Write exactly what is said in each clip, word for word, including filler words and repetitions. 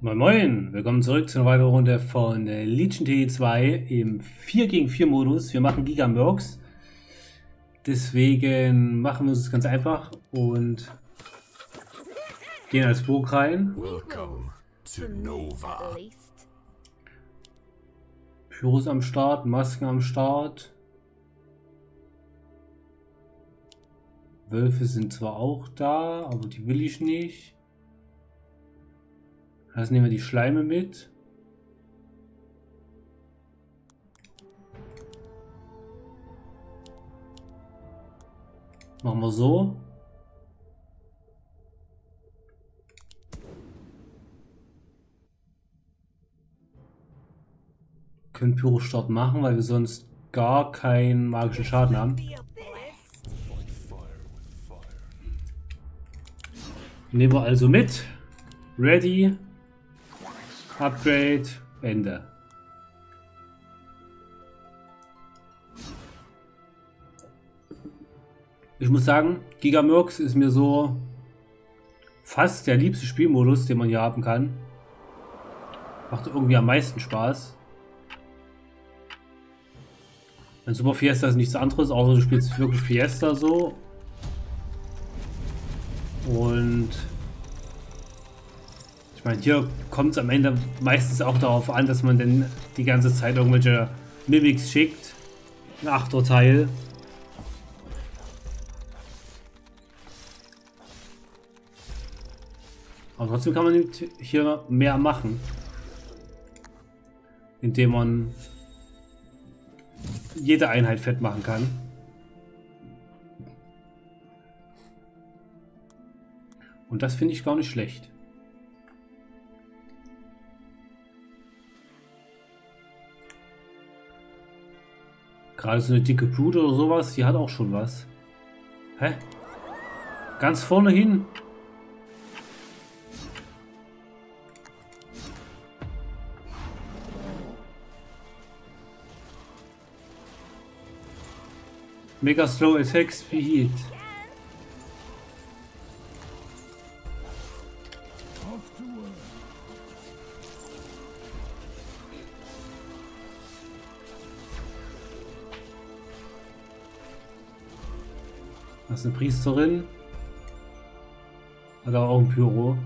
Moin Moin, willkommen zurück zu einer weiteren Runde von äh, Legion T zwei im vier gegen vier Modus. Wir machen Gigamurks. Deswegen machen wir es ganz einfach und gehen als Burg rein. Welcome to Nova. Pyros am Start, Masken am Start. Wölfe sind zwar auch da, aber die will ich nicht. Also nehmen wir die Schleime mit. Machen wir so. Können Pyro-Start machen, weil wir sonst gar keinen magischen Schaden haben. Nehmen wir also mit. Ready. Upgrade. Ende. Ich muss sagen, Gigamurks ist mir so fast der liebste Spielmodus, den man hier haben kann. Macht irgendwie am meisten Spaß. Ein Super Fiesta ist nichts anderes, außer du spielst wirklich Fiesta so. Und ich meine, hier kommt es am Ende meistens auch darauf an, dass man denn die ganze Zeit irgendwelche Mimics schickt. Ein Achterteil. Aber trotzdem kann man hier mehr machen. Indem man jede Einheit fett machen kann. Und das finde ich gar nicht schlecht. Gerade so eine dicke Brute oder sowas, die hat auch schon was. Hä? Ganz vorne hin? Mega slow attack speed. Das ist eine Priesterin. Hat aber auch ein Pyro.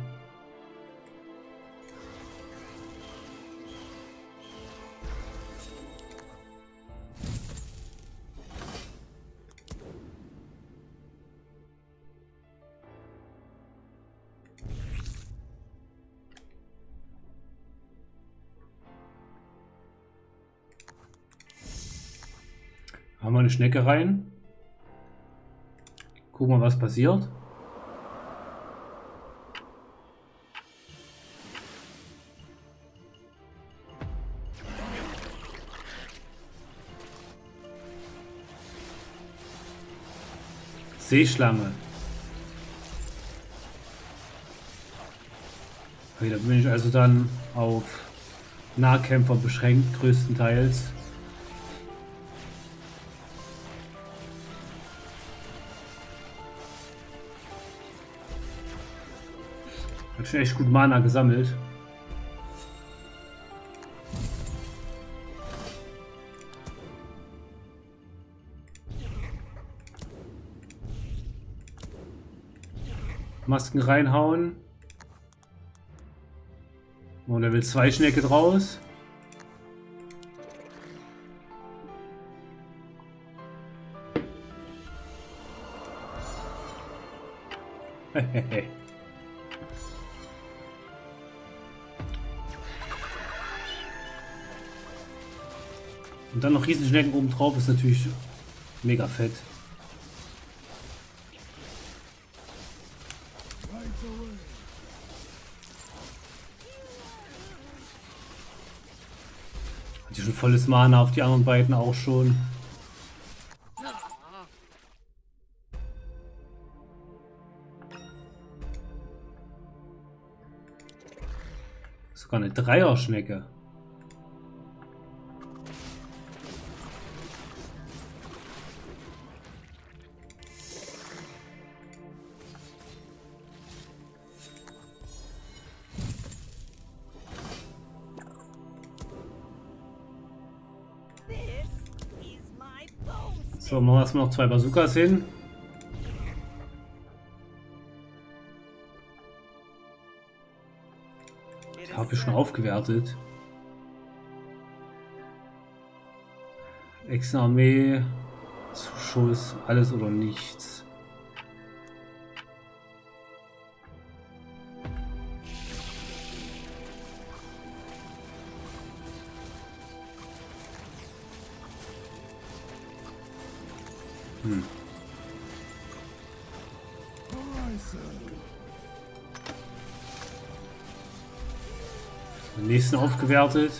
Haben wir eine Schnecke rein. Gucken wir, was passiert. Seeschlange. Okay, da bin ich also dann auf Nahkämpfer beschränkt, größtenteils. Hat schon echt gut Mana gesammelt. Masken reinhauen. Und er will zwei Schnecke draus. Hehehe. Und dann noch Riesenschnecken oben drauf ist natürlich mega fett. Hat hier schon volles Mana, auf die anderen beiden auch schon. Sogar eine Dreierschnecke. So, machen wir erstmal noch zwei Bazookas hin. Die habe ich schon aufgewertet. Ex-Armee, Zuschuss, alles oder nichts. Hm. Den nächsten aufgewertet.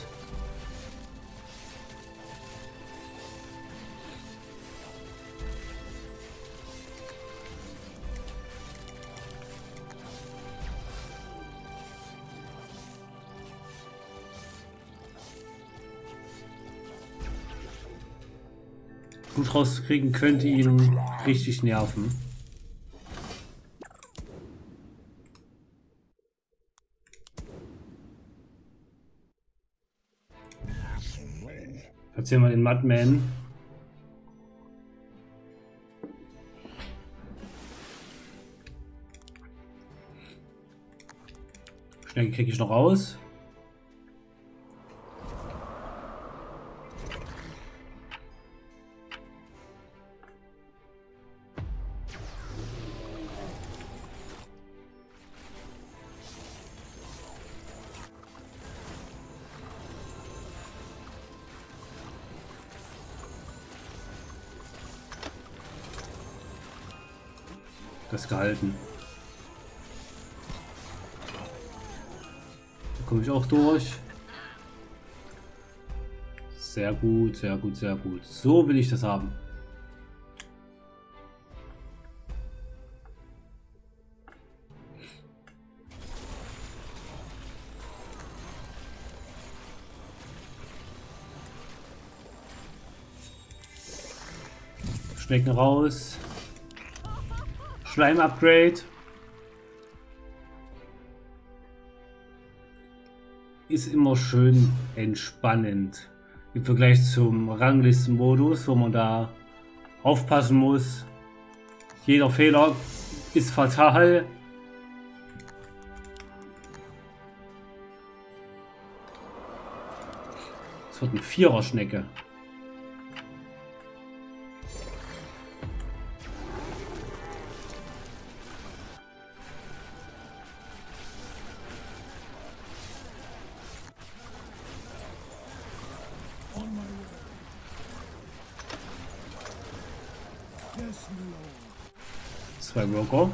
Gut rauszukriegen könnte ihn richtig nerven. Erzähl mal den Madman. Schnell kriege ich noch raus. Das gehalten. Da komme ich auch durch. Sehr gut, sehr gut, sehr gut. So will ich das haben. Schnecken raus. Schleim-Upgrade. Ist immer schön entspannend. Im Vergleich zum Ranglistenmodus, wo man da aufpassen muss. Jeder Fehler ist fatal. Es wird eine Vierer-Schnecke. Zwei Worker.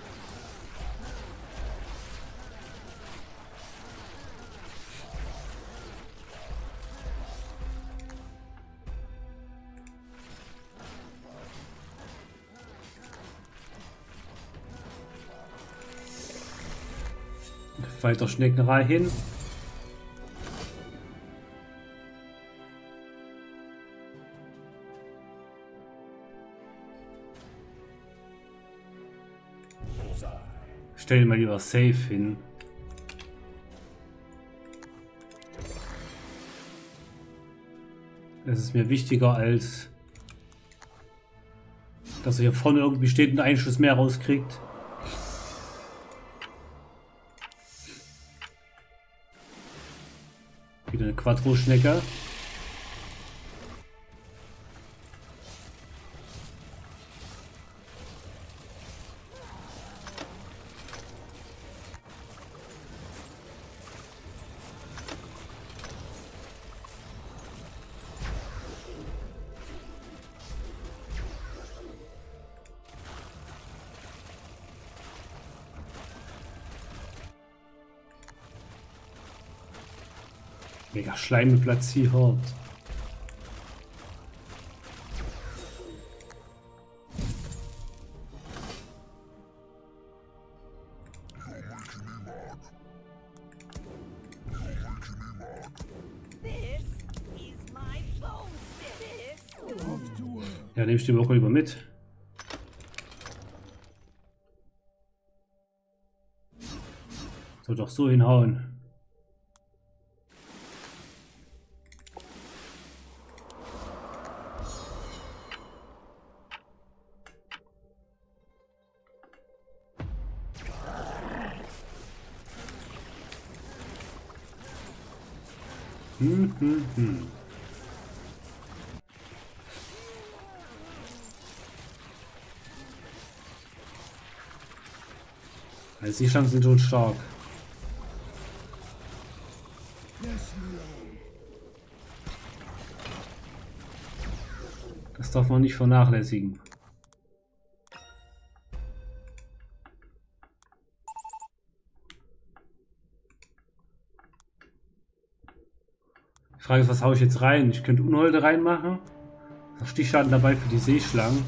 Weiter Schneckerei hin. Stell mal lieber safe hin. Das ist mir wichtiger, als dass er hier vorne irgendwie steht und einen Schuss mehr rauskriegt. Wieder eine Quattro-Schnecke. Mega Schleime platziert. Ja, nehme ich den Woche lieber mit. Soll doch so hinhauen. Hm, hm, hm. Also die Chancen sind schon stark. Das darf man nicht vernachlässigen. Die Frage ist, was haue ich jetzt rein? Ich könnte Unholde reinmachen. Noch Stichschaden dabei für die Seeschlangen.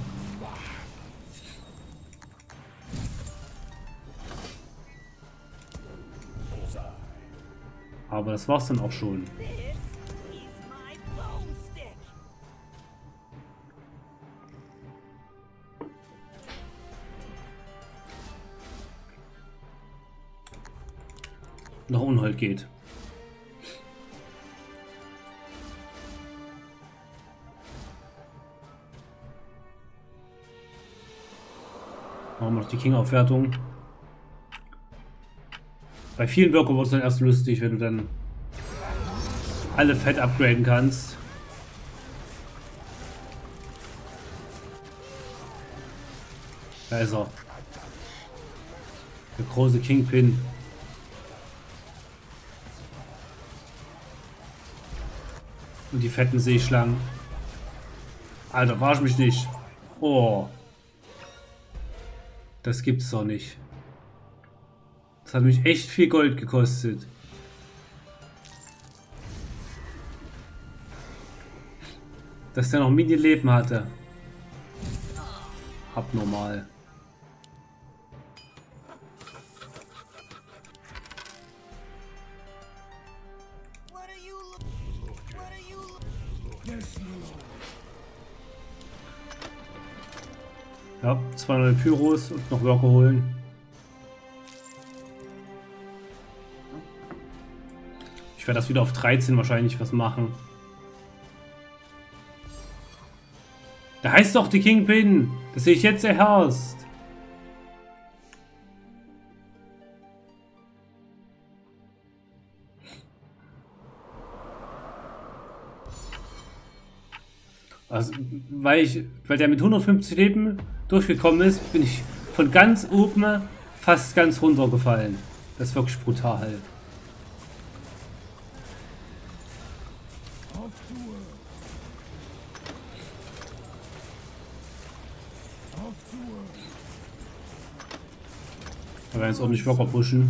Aber das war's dann auch schon. Noch Unhold geht. Machen wir noch die King-Aufwertung. Bei vielen Worker wird es dann erst lustig, wenn du dann alle Fett upgraden kannst. Da ist er. Der große Kingpin. Und die fetten Seeschlangen. Alter, verarsch mich nicht. Oh. Das gibt's doch nicht. Das hat mich echt viel Gold gekostet. Dass der noch Mini-Leben hatte. Abnormal. Ja, zwei neue Pyros und noch Worker holen. Ich werde das wieder auf dreizehn wahrscheinlich was machen. Da heißt doch die Kingpin. Das sehe ich jetzt erst. Also, weil ich, weil der mit hundertfünfzig Leben durchgekommen ist, bin ich von ganz oben fast ganz runtergefallen. Das ist wirklich brutal. Wir werden jetzt ordentlich Worker pushen.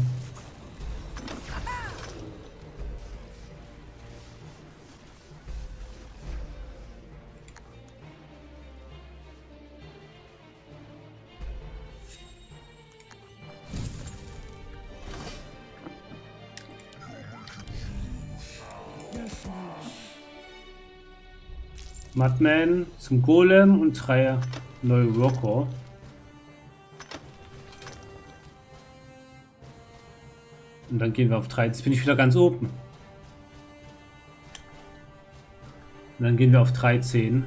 Madman zum Golem und drei neue Worker. Und dann gehen wir auf drei. Jetzt bin ich wieder ganz oben. Und dann gehen wir auf dreizehn.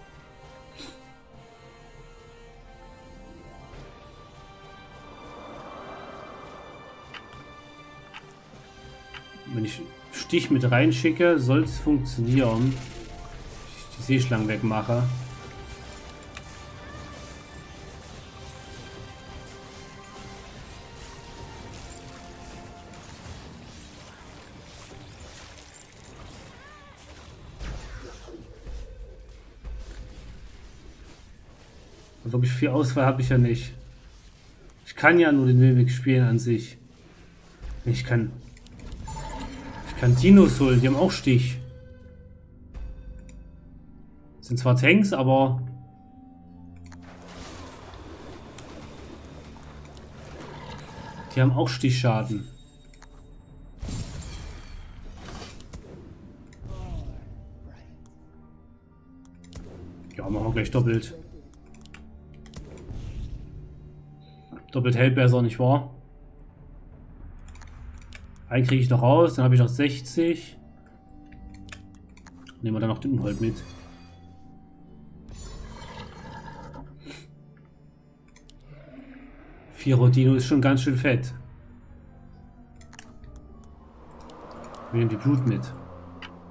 Wenn ich Stich mit reinschicke, soll es funktionieren. Die Seeschlangen wegmache. Wirklich viel Auswahl habe ich ja nicht. Ich kann ja nur den Mimik spielen an sich. Ich kann. Ich kann Dinos holen, die haben auch Stich. Sind zwar Tanks, aber die haben auch Stichschaden. Ja, machen wir gleich doppelt. Doppelt hält besser, nicht wahr? Einen kriege ich noch raus, dann habe ich noch sechzig. Nehmen wir dann noch den Unhold mit. Vierer Dino ist schon ganz schön fett. Wir nehmen die Blut mit.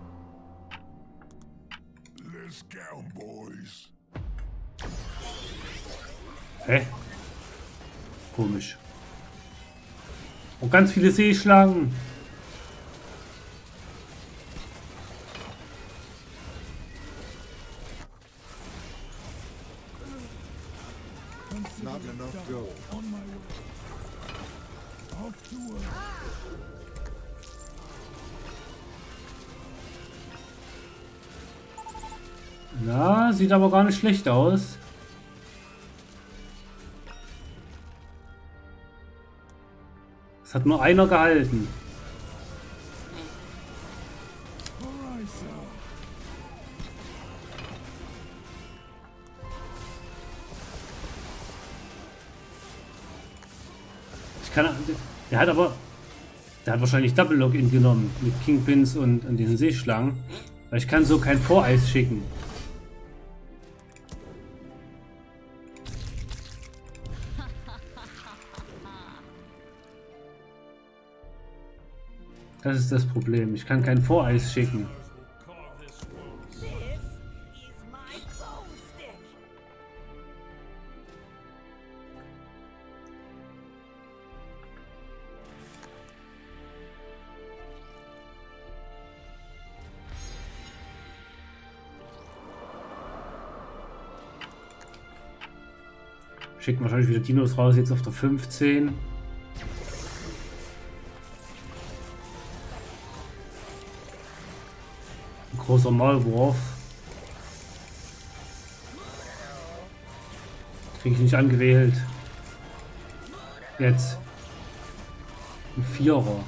Hä? Komisch. Und ganz viele Seeschlangen. Not enough gold. Na, sieht aber gar nicht schlecht aus. Es hat nur einer gehalten. Ich kann... Der hat aber... Der hat wahrscheinlich Double Login genommen mit Kingpins und, und den Seeschlangen. Weil ich kann so kein Voreis schicken. Das ist das Problem. Ich kann kein Voreis schicken. Schicken wahrscheinlich wieder Dinos raus, jetzt auf der fünfzehn. Ein großer Maulwurf. Kriege ich nicht angewählt. Jetzt. Ein Vierer.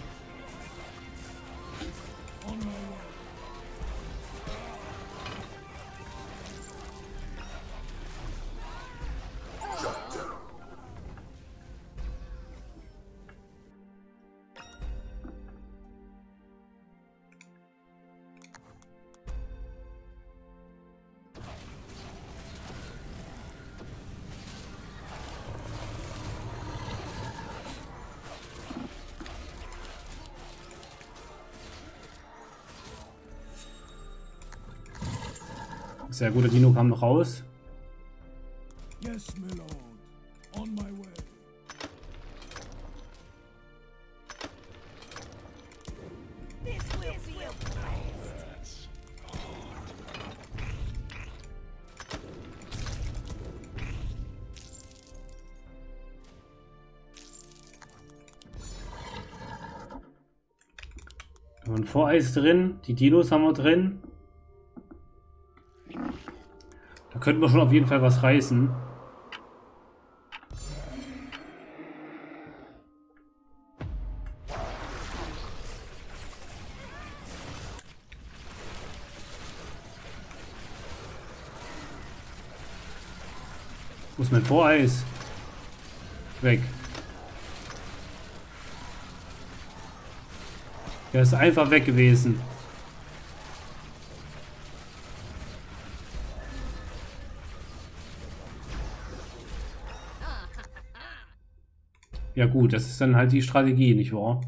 Sehr gut, der Dino kam noch raus. Yes, my lord. On my way. This will be a blast. Wir haben ein Voreis drin, die Dinos haben wir drin. Da könnten wir schon auf jeden Fall was reißen. Wo ist mein Voreis? Weg. Der ist einfach weg gewesen. Ja gut, das ist dann halt die Strategie, nicht wahr?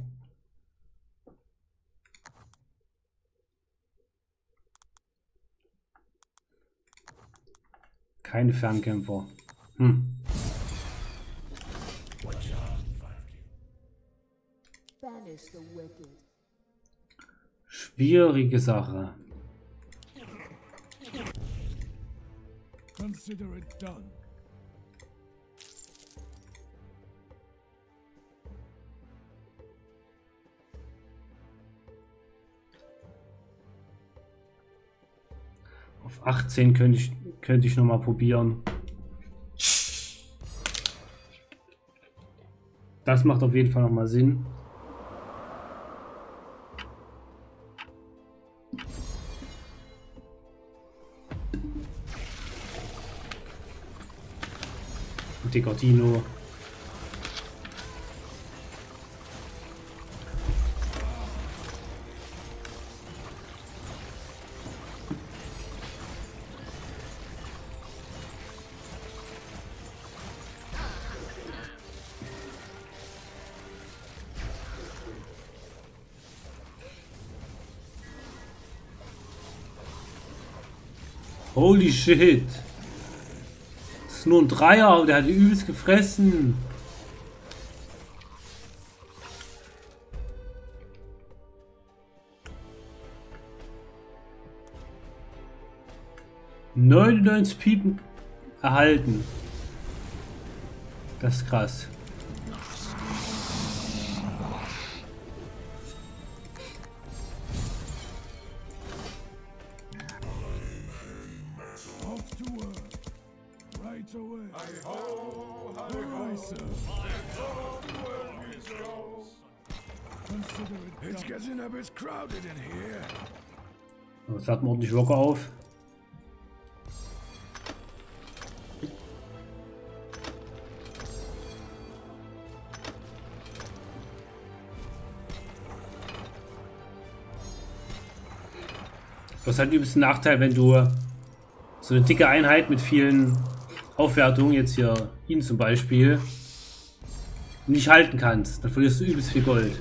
Keine Fernkämpfer. Hm. Schwierige Sache. Consider it done. Auf achtzehn könnte ich, könnte ich noch mal probieren. Das macht auf jeden Fall noch mal Sinn. Ein dicker Dino. Holy shit. ist nur ein Dreier, aber der hat die übelst gefressen. neunundneunzig Piepen erhalten. Das ist krass. Off to work. Right away. Hi ho, hi ho. Sir. Consider it It's getting a bit crowded in here. Jetzt hat man ordentlich locker auf. Das ist halt übelst ein Nachteil, wenn du so eine dicke Einheit mit vielen Aufwertungen, jetzt hier ihn zum Beispiel, nicht halten kannst. Dann verlierst du übelst viel Gold.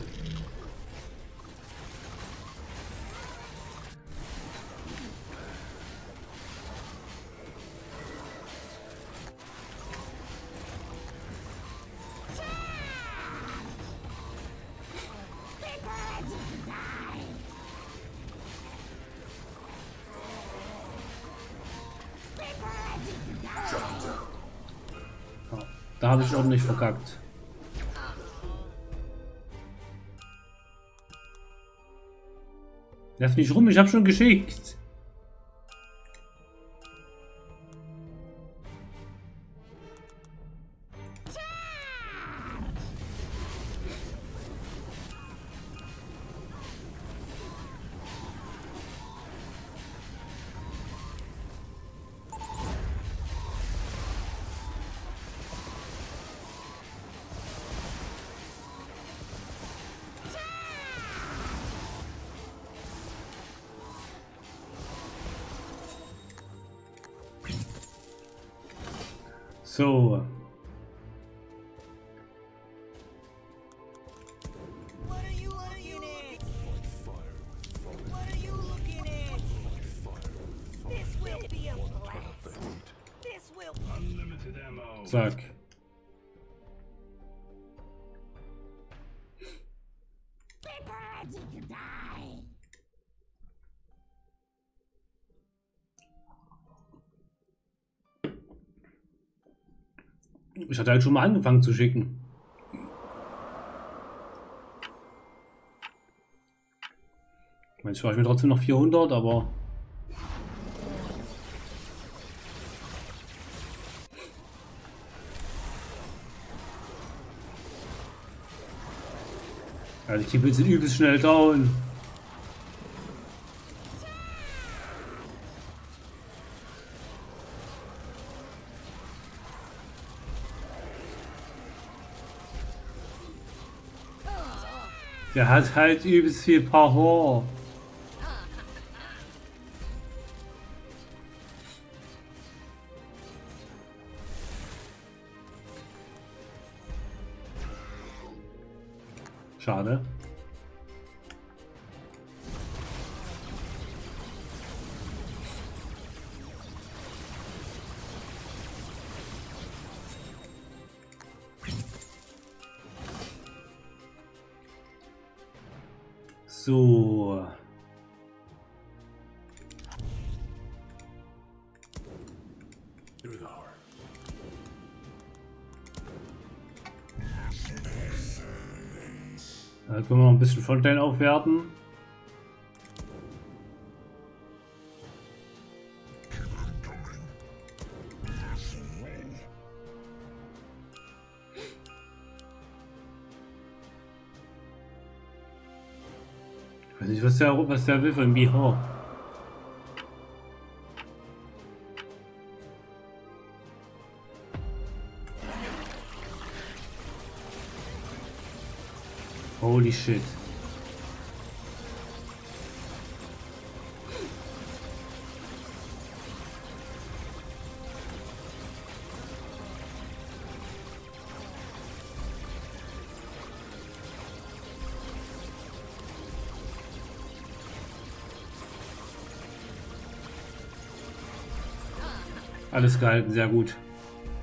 Da habe ich ordentlich verkackt. Lass mich rum, ich habe schon geschickt. So. What are you looking at? What are you looking at? This will be a blast. This will Unlimited ammo. Zack. prepare to die. Ich hatte halt schon mal angefangen zu schicken. Jetzt war ich mir trotzdem noch vierhundert, aber... Ja, die Kippel sind übelst schnell down. Der hat halt übelst viel Power. Schade. So. Through the heart. Da können wir noch ein bisschen Frontline aufwerten. Ich weiß nicht, was der, was der will von B H. Holy shit. Alles gehalten, sehr gut.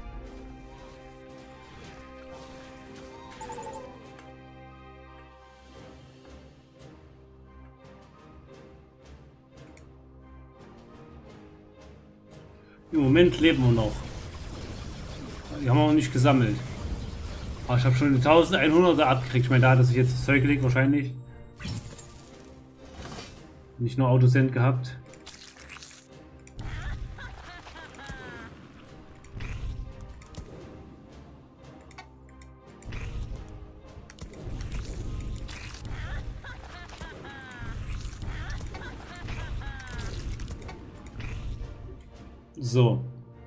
Im Moment leben wir noch. Die haben wir noch nicht gesammelt. Aber ich habe schon die elfhunderter abgekriegt. Ich meine, da hat er sich jetzt das Zeug gelegt wahrscheinlich. Nicht nur Autosend gehabt. So.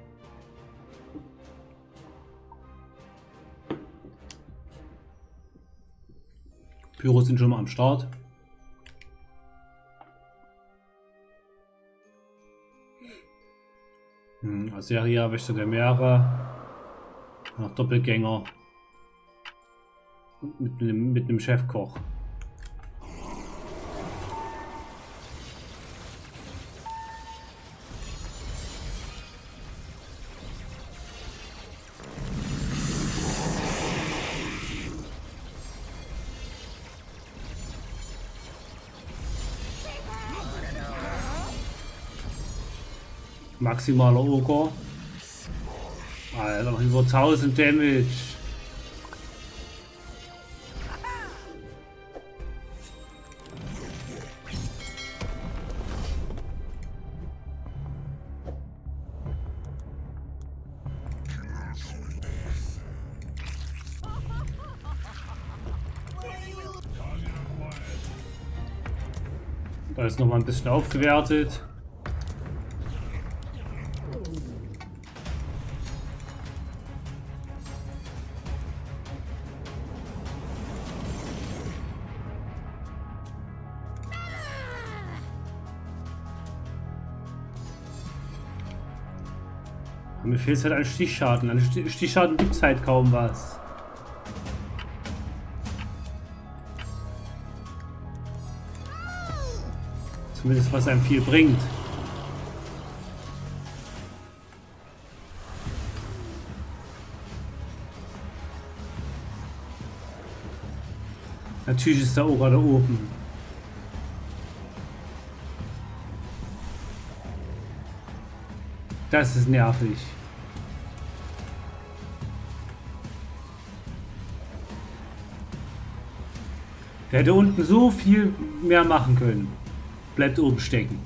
Pyros sind schon mal am Start. Hm, Aseria, Wächter der Meere. Noch Doppelgänger. Und mit einem, mit einem Chefkoch. Maximaler Oger. Alter, noch über tausend Damage. Da ist noch mal ein bisschen aufgewertet. Mir fehlt halt an Stichschaden. An Stichschaden gibt es halt kaum was. Zumindest was einem viel bringt. Natürlich ist der Oger da oben. Das ist nervig. Der hätte unten so viel mehr machen können. Bleibt oben stecken.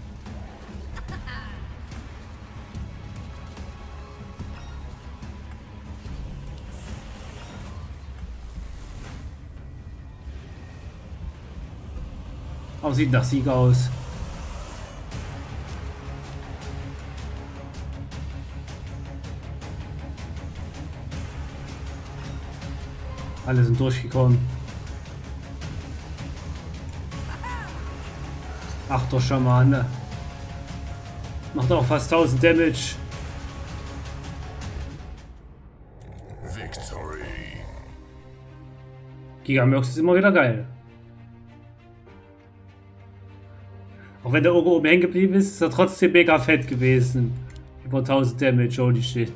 Aber sieht nach Sieg aus. Alle sind durchgekommen. Ach, der Schamane. Macht auch fast tausend Damage. Victory. Gigamurks ist immer wieder geil. Auch wenn der Oger oben hängen geblieben ist, ist er trotzdem mega fett gewesen. Über tausend Damage, holy shit.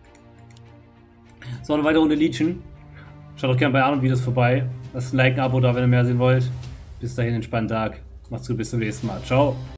So, eine weitere Runde Legion. Schaut auch gerne bei anderen Videos vorbei. Lasst ein Like, ein Abo da, wenn ihr mehr sehen wollt. Bis dahin, entspannten Tag. Macht's gut, bis zum nächsten Mal. Ciao.